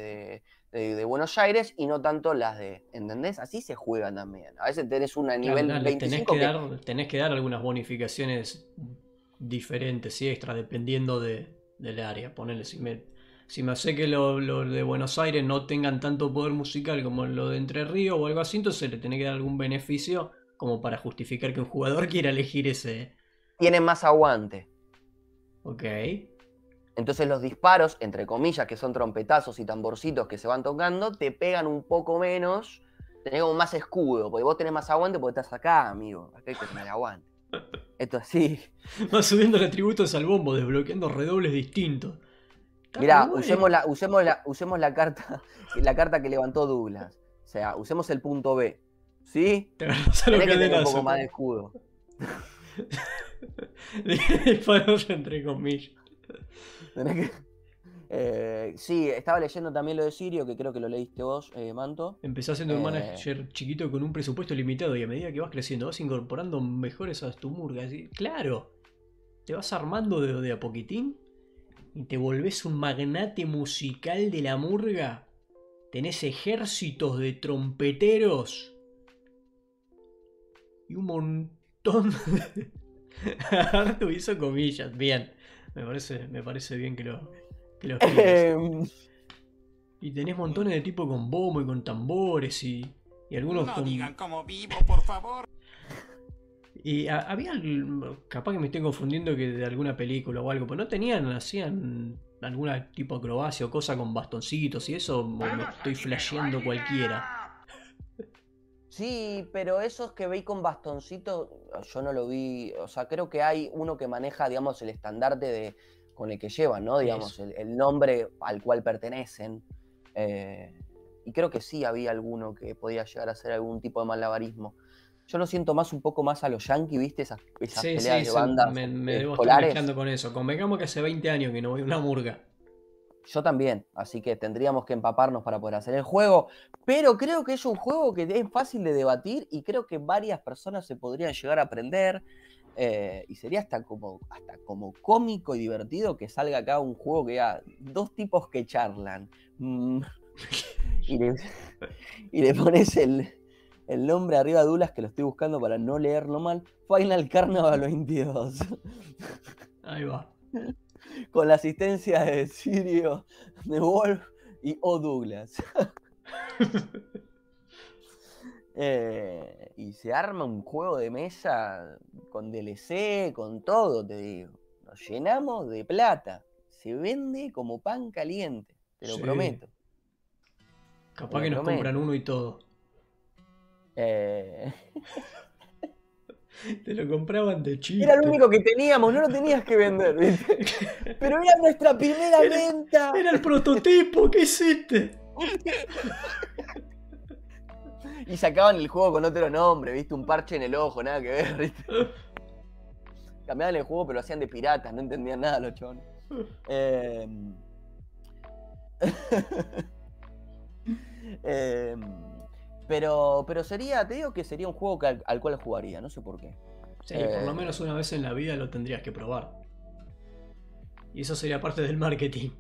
de Buenos Aires y no tanto las de, ¿entendés? Así se juega también. A veces tenés una a nivel Claro, 25 tenés que dar algunas bonificaciones diferentes y extras dependiendo del área. Ponele, si me hace que lo de Buenos Aires no tengan tanto poder musical como lo de Entre Ríos o algo así, entonces le tenés que dar algún beneficio como para justificar que un jugador quiera elegir ese. tienen más aguante. Ok. Entonces los disparos, entre comillas, que son trompetazos y tamborcitos que se van tocando, te pegan un poco menos, tenés como más escudo, porque vos tenés más aguante porque estás acá, amigo. Acá hay que tener aguante. Esto así. Va subiendo los atributos al bombo, desbloqueando redobles distintos. Está Mirá, muy bueno. usemos la carta que levantó Douglas. O sea, usemos el punto B. ¿Sí? Te agarras a los Tenés que tener un cadenazos. poco más de escudo. Disparos entre comillas. Tenés que... sí, estaba leyendo también lo de Sirio, que creo que lo leíste vos, Manto. Empezás siendo un manager chiquito con un presupuesto limitado y a medida que vas creciendo vas incorporando mejores a tu murga. Claro, te vas armando de a poquitín y te volvés un magnate musical de la murga. Tenés ejércitos de trompeteros y un montón de... Artu hizo comillas, bien. Me parece bien que lo escribas. Y tenés montones de tipos con bombo y con tambores y algunos No con... digan cómo vivo, por favor. Y había, capaz que me estoy confundiendo que de alguna película o algo, pero no tenían, hacían alguna tipo acrobacia o cosa con bastoncitos y eso, o me ¡Vamos a estoy ti, tengo flasheando cualquiera. idea! Sí, pero esos que veis con bastoncito, yo no lo vi. O sea, creo que hay uno que maneja, digamos, el estandarte con el que llevan, ¿no? Digamos, Eso. el nombre al cual pertenecen. Eh, y creo que sí había alguno que podía llegar a ser algún tipo de malabarismo. Yo lo siento más un poco más a los Yankees, ¿viste? Esas Sí, peleas sí, de bandas me debo estar escolares. mezclando con eso. Convengamos que hace 20 años que no voy a una murga. Yo también, así que tendríamos que empaparnos para poder hacer el juego, pero creo que es un juego que es fácil de debatir y creo que varias personas se podrían llegar a aprender y sería hasta como cómico y divertido que salga acá un juego que haya dos tipos que charlan y, le, y le pones el nombre arriba de Dulas, que lo estoy buscando para no leerlo mal, Final Carnival 22. Ahí va. Con la asistencia de Sirio, de Wolf y O. Douglas. Y se arma un juego de mesa con DLC, con todo, te digo. Nos llenamos de plata. Se vende como pan caliente, te lo Sí. prometo. Te Capaz lo que nos compran prometo. uno y todo. Te lo compraban de Era el chiste. único que teníamos, no lo tenías que vender, ¿viste? Pero era nuestra primera Era, venta. era el prototipo, ¿qué hiciste? Y sacaban el juego con otro nombre, ¿viste? Un parche en el ojo, nada que ver, ¿viste? Cambiaban el juego, pero lo hacían de piratas, no entendían nada los chavales. Pero sería, te digo que sería un juego al cual jugaría, no sé por qué. Sí, por lo menos una vez en la vida lo tendrías que probar. Y eso sería parte del marketing.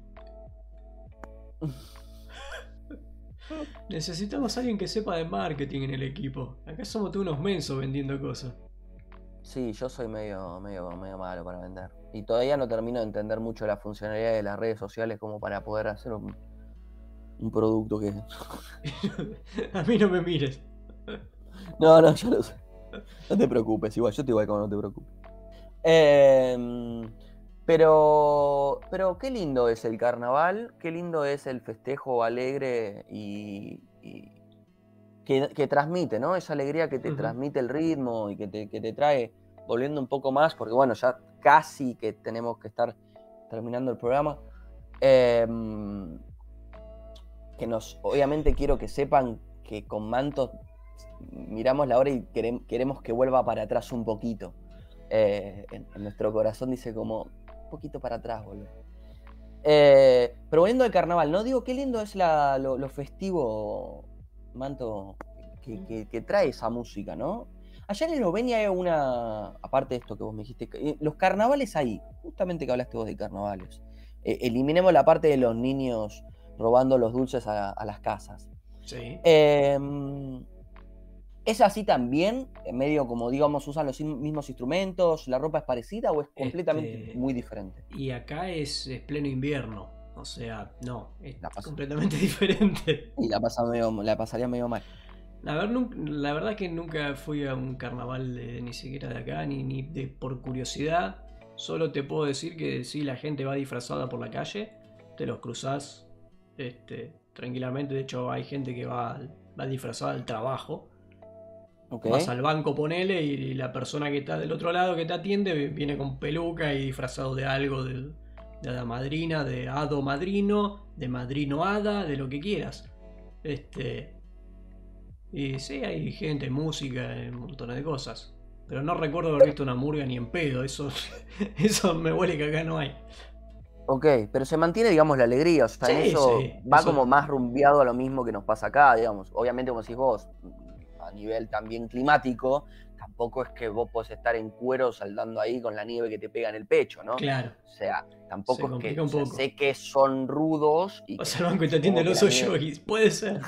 Necesitamos a alguien que sepa de marketing en el equipo. Acá somos todos unos mensos vendiendo cosas. Sí, yo soy medio malo para vender. Y todavía no termino de entender mucho la funcionalidad de las redes sociales como para poder hacer un producto que... A mí no me mires. No, ya lo sé. No te preocupes, igual, yo te igual como no te preocupes. Pero qué lindo es el carnaval, qué lindo es el festejo alegre y que transmite, ¿no? Esa alegría que te transmite el ritmo y que te trae volviendo un poco más, porque bueno, ya casi que tenemos que estar terminando el programa. Obviamente quiero que sepan que con Mantos miramos la hora y queremos que vuelva para atrás un poquito. En nuestro corazón dice como un poquito para atrás, boludo. Pero volviendo al carnaval, ¿no? Digo, qué lindo es lo festivo, Manto, que trae esa música, ¿no? Allá en Eslovenia hay aparte de esto que vos me dijiste, los carnavales ahí, justamente que hablaste vos de carnavales. Eliminemos la parte de los niños robando los dulces a las casas. Sí. ¿Es así también? Medio como, digamos, usan los mismos instrumentos, la ropa es parecida o es completamente muy diferente. Y acá es pleno invierno. O sea, no, es completamente Y diferente. la pasaría medio mal. La verdad que nunca fui a un carnaval ni siquiera de acá, ni por curiosidad. Solo te puedo decir que sí, la gente va disfrazada por la calle, te los cruzás tranquilamente. De hecho, hay gente que va disfrazada al trabajo. Okay. Vas al banco, ponele, y la persona que está del otro lado que te atiende viene con peluca y disfrazado de algo, de hada madrina, de hado madrino, de madrino hada, de lo que quieras. Y sí, hay gente, música, un montón de cosas. Pero no recuerdo haber visto una murga ni en pedo, eso me huele que acá no hay. Ok, pero se mantiene, digamos, la alegría, o sea, Sí, en eso sí, va eso. como más rumbeado a lo mismo que nos pasa acá, digamos. Obviamente, como decís vos, a nivel también climático, tampoco es que vos podés estar en cuero saltando ahí con la nieve que te pega en el pecho, ¿no? Claro. O sea, Se tampoco es que, complica o un sea, poco. sé que son rudos y Vas que al banco y te atiende supongo el que la oso nieve... yogi, puede ser.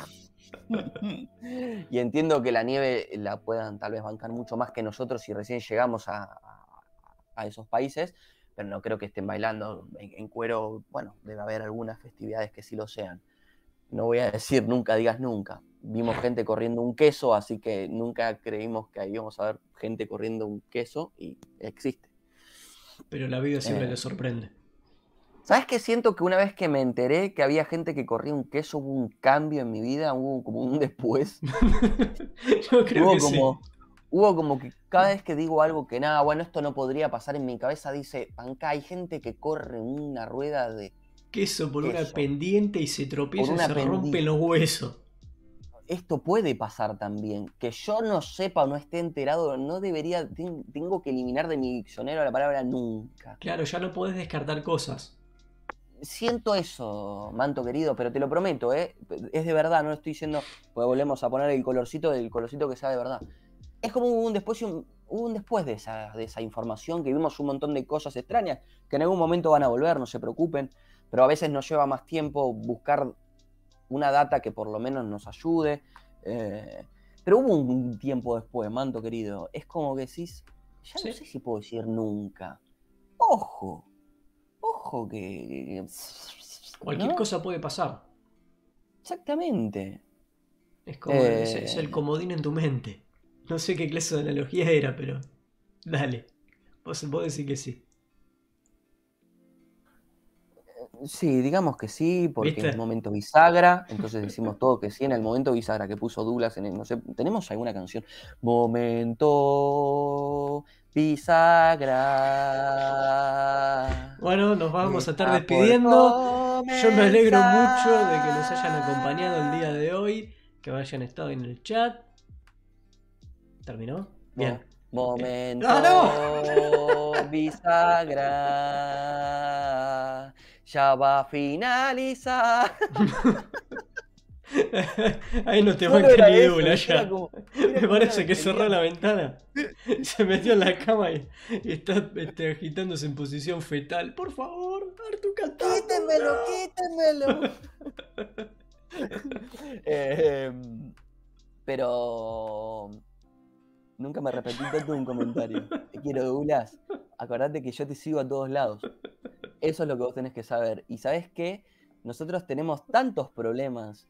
Y entiendo que la nieve la puedan tal vez bancar mucho más que nosotros si recién llegamos a esos países, pero no creo que estén bailando en cuero. Bueno, debe haber algunas festividades que sí lo sean. no voy a decir nunca digas nunca. Vimos gente corriendo un queso, así que nunca creímos que íbamos a ver gente corriendo un queso y existe. Pero la vida siempre te sorprende. ¿Sabes qué? Siento que una vez que me enteré que había gente que corría un queso, hubo un cambio en mi vida, hubo como un después. Yo creo que sí. Hubo como que cada vez que digo algo que nada, bueno, esto no podría pasar, en mi cabeza dice, acá hay gente que corre una rueda de Queso por una queso, pendiente y se tropieza y una se rompen pendiente. los huesos. Esto puede pasar también. Que yo no sepa o no esté enterado, no debería, tengo que eliminar de mi diccionario la palabra nunca. Claro, ya no podés descartar cosas. Siento eso, Manto querido, pero te lo prometo, es de verdad, no lo estoy diciendo, pues volvemos a poner el colorcito que sea de verdad. Es como hubo un después de esa información, que vimos un montón de cosas extrañas, que en algún momento van a volver, no se preocupen, pero a veces nos lleva más tiempo buscar una data que por lo menos nos ayude. Pero hubo un tiempo después, Manto querido, es como que decís, ya no sé si puedo decir nunca. Ojo que... Cualquier cosa puede pasar. Exactamente. Es como es el comodín en tu mente. No sé qué clase de analogía era, pero dale. Vos decís que sí. Sí, digamos que sí, porque ¿Viste? es momento bisagra, entonces decimos todo que sí en el momento bisagra que puso Douglas en el, no sé, ¿tenemos alguna canción? Momento bisagra. Bueno, nos vamos a estar Está por despidiendo. Yo me alegro mucho de que nos hayan comenzar. acompañado el día de hoy, que hayan estado en el chat. ¿Terminó? Bien. Momento ¡Ah, bisagra. Ya va a finalizar. Ahí no te Solo banca era ni eso, una ¿viste? ya. Me parece que cerró la ventana. Se metió en la cama y está agitándose en posición fetal. Por favor, Artu, cantando. Quítemelo. Pero nunca me arrepentí tanto de un comentario. Te quiero, Douglas. Acordate que yo te sigo a todos lados. Eso es lo que vos tenés que saber. Y ¿sabés qué? Nosotros tenemos tantos problemas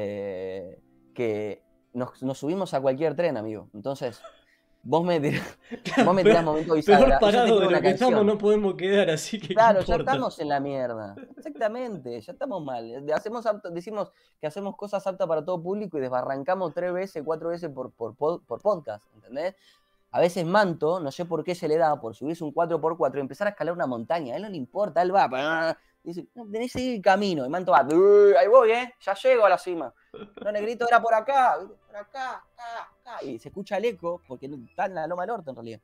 que nos subimos a cualquier tren, amigo. Entonces, vos me tirás momento bisagra. Peor Y yo te parado tiro de una lo que estamos canción. no podemos quedar, así que ¿qué Claro, ya importa? estamos en la mierda. Exactamente, ya estamos mal. Decimos que hacemos cosas aptas para todo público y desbarrancamos 3 veces, 4 veces por podcast, ¿entendés? A veces Manto, no sé por qué se le da, por subirse un 4x4 y empezar a escalar una montaña. A él no le importa, él va. Dice, no, tenés que seguir el camino. Y Manto va, ahí voy, ya llego a la cima. No, negrito, era por acá, acá. Y se escucha el eco, porque está en la loma del orto en realidad.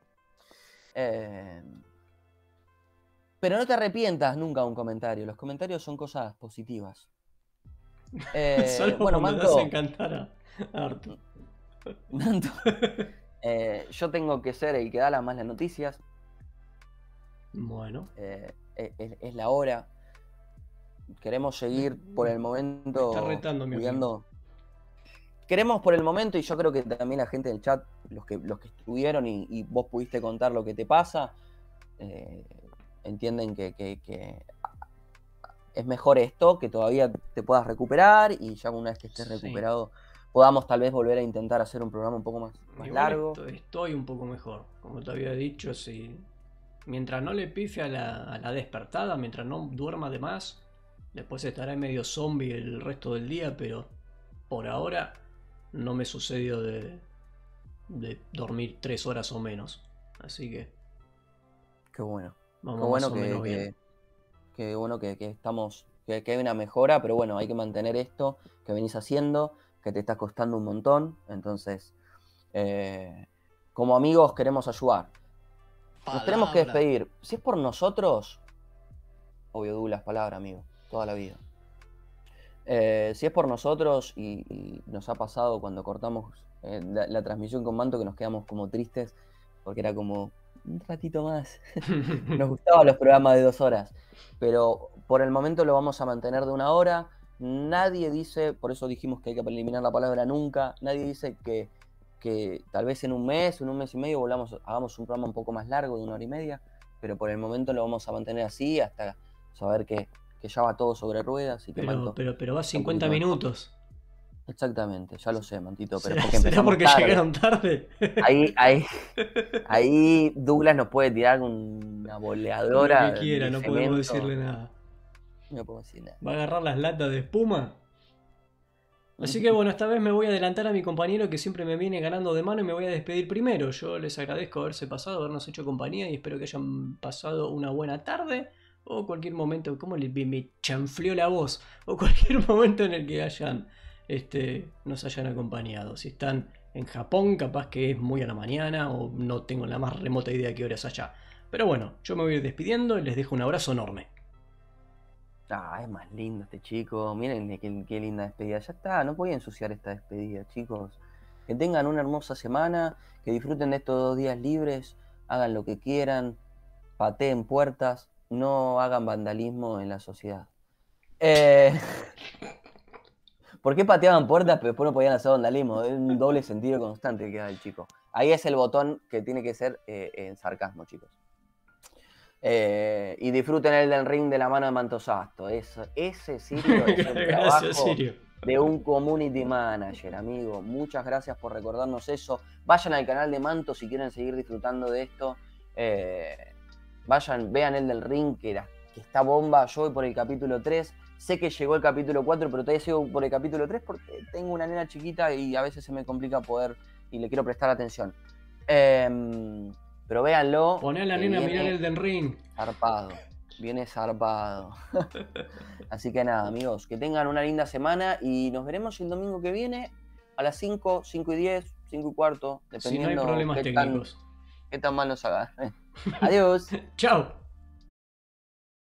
Pero no te arrepientas nunca de un comentario. Los comentarios son cosas positivas. Solo Bueno, cuando te Manto. hace encantar a Artu. Manto. Yo tengo que ser el que da las noticias. Bueno. Es la hora. Queremos seguir por el momento. Me está retando, mi cuidando. Queremos por el momento, y yo creo que también la gente del chat, los que estuvieron y vos pudiste contar lo que te pasa, entienden que es mejor esto, que todavía te puedas recuperar y ya una vez que estés recuperado podamos tal vez volver a intentar hacer un programa un poco más largo. Estoy un poco mejor, como te había dicho, si mientras no le pife a la despertada, mientras no duerma de más, después estaré medio zombie el resto del día, pero por ahora no me sucedió de dormir 3 horas o menos, así que qué bueno. Vamos qué bueno más o menos bien. Qué bueno que estamos, que hay una mejora, pero bueno, hay que mantener esto que venís haciendo, que te está costando un montón. Entonces, como amigos queremos ayudar. Nos tenemos que despedir. Si es por nosotros, obvio, Douglas, palabra, amigo, toda la vida. Si es por nosotros y nos ha pasado cuando cortamos la transmisión con Manto, que nos quedamos como tristes, porque era como un ratito más. Nos gustaban los programas de 2 horas, pero por el momento lo vamos a mantener de 1 hora. Nadie dice, por eso dijimos que hay que eliminar la palabra nunca, nadie dice que tal vez en un mes y medio hagamos un programa un poco más largo de 1 hora y media, pero por el momento lo vamos a mantener así hasta saber que que ya va todo sobre ruedas y que Manto... Pero va 50 minutos. Exactamente, ya lo sé, Mantito, pero ¿Será porque tarde. llegaron tarde? Ahí Douglas nos puede tirar una boleadora. Lo que quiera, de no cemento. podemos decirle nada. No puedo decir nada. Va a agarrar las latas de espuma. Así que bueno, esta vez me voy a adelantar a mi compañero que siempre me viene ganando de mano y me voy a despedir primero. Yo les agradezco haberse pasado, habernos hecho compañía y espero que hayan pasado una buena tarde o cualquier momento, ¿cómo me chanfleó la voz? O cualquier momento en el que nos hayan acompañado. Si están en Japón, capaz que es muy a la mañana o no tengo la más remota idea de qué hora es allá. Pero bueno, yo me voy a ir despidiendo y les dejo un abrazo enorme. Es más lindo este chico. Miren qué linda despedida. Ya está, no voy a ensuciar esta despedida, chicos. Que tengan una hermosa semana, que disfruten de estos 2 días libres, hagan lo que quieran, pateen puertas, no hagan vandalismo en la sociedad. ¿Por qué pateaban puertas pero después no podían hacer vandalismo? Es un doble sentido constante que da el chico. Ahí es el botón que tiene que ser en sarcasmo, chicos. Y disfruten el del ring de la mano de Mantosasto. Ese Sirio es el trabajo de un community manager, amigo. Muchas gracias por recordarnos eso. Vayan al canal de Manto si quieren seguir disfrutando de esto. Vayan, vean el del ring que está bomba. Yo voy por el capítulo 3. Sé que llegó el capítulo 4, pero todavía sigo por el capítulo 3 porque tengo una nena chiquita y a veces se me complica poder y le quiero prestar atención. Pero véanlo. Poné a la nena a mirar el del ring. Zarpado. Viene zarpado. Así que nada, amigos. Que tengan una linda semana y nos veremos el domingo que viene a las 5, 5 y 10, 5 y cuarto. Dependiendo si no hay problemas técnicos. Qué tan mal nos haga. Adiós. Chao.